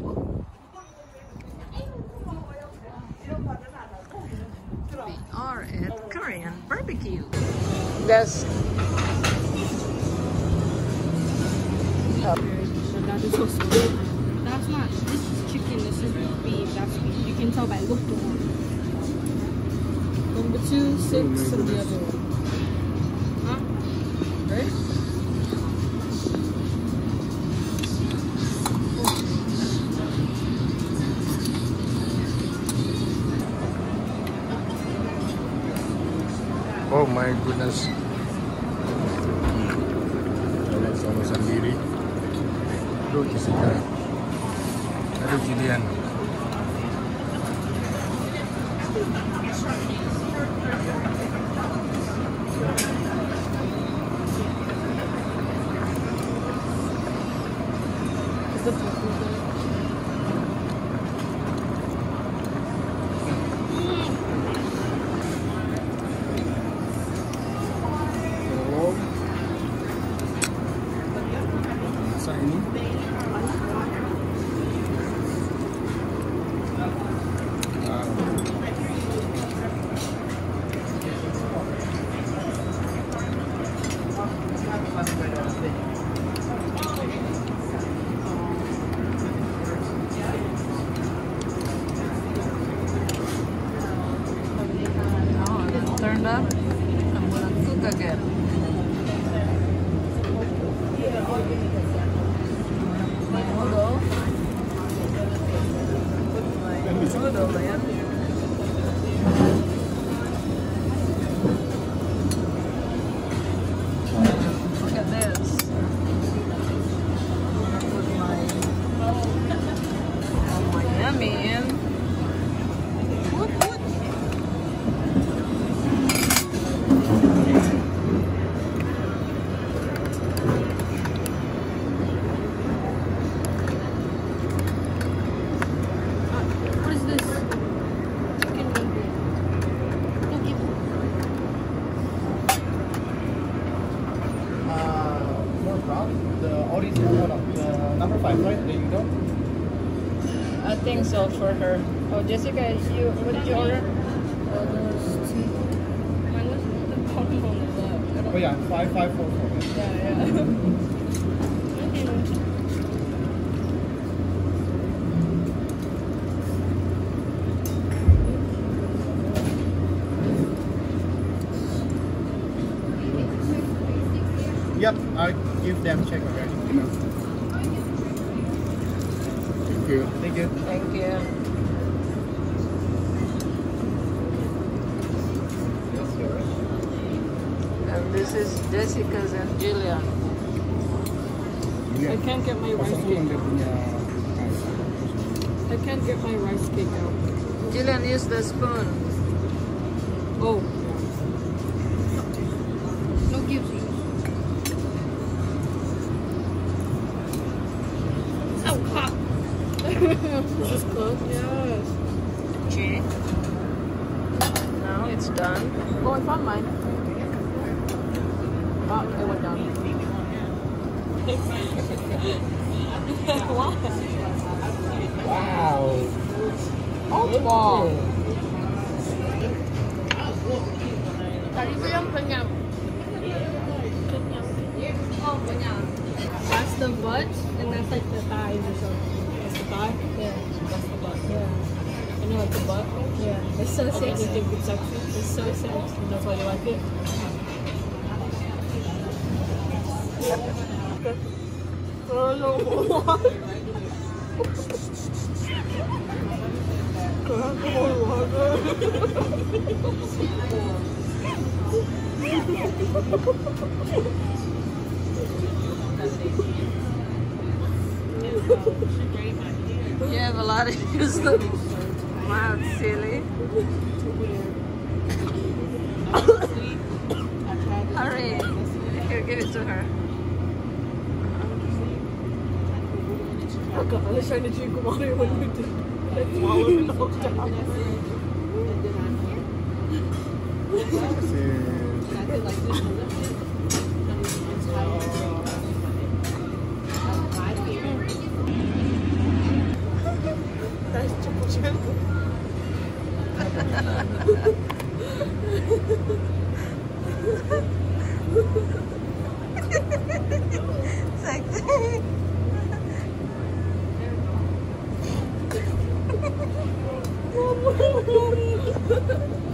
We are at Korean barbecue. That's that is also that's not. This is chicken. This is beef. That's beef. You can tell by looking one. Number 2, 6, and the other one. Huh? Right? Oh my goodness. Lihat sama sendiri. Aduh Jessica. Aduh Jillian. Ini turned up. I'm gonna cook again. Noodle, man. Look at this. Put my yummy in. What? the number 5, right? There you go. I think so for her. Oh, Jessica, what did you order? Mine was the popcorn as well. Oh yeah, 5544. Yeah. Yep, I give them check already. Thank you. Thank you. Thank you. And this is Jessica's and Jillian. I can't get my rice cake out. I can't get my rice cake out. Jillian, use the spoon. Oh. No gives you. So hot. Is this cooked? Yes. Cheese. Now it's done. Oh, I found mine. Oh, it went down. Wow. Oh, wow. That's the butt, and that's like the thighs or something. That's the thigh? Yeah, that's the butt. Yeah. I know it's the butt. Yeah. It's so sexy. You think it's sexy? It's so sexy. That's why you like it? You have a lot of use of mouth, silly. Hurry. Here, give it to her. Oh God, I was trying to drink water when you did. I swallowed it all down. Sexy.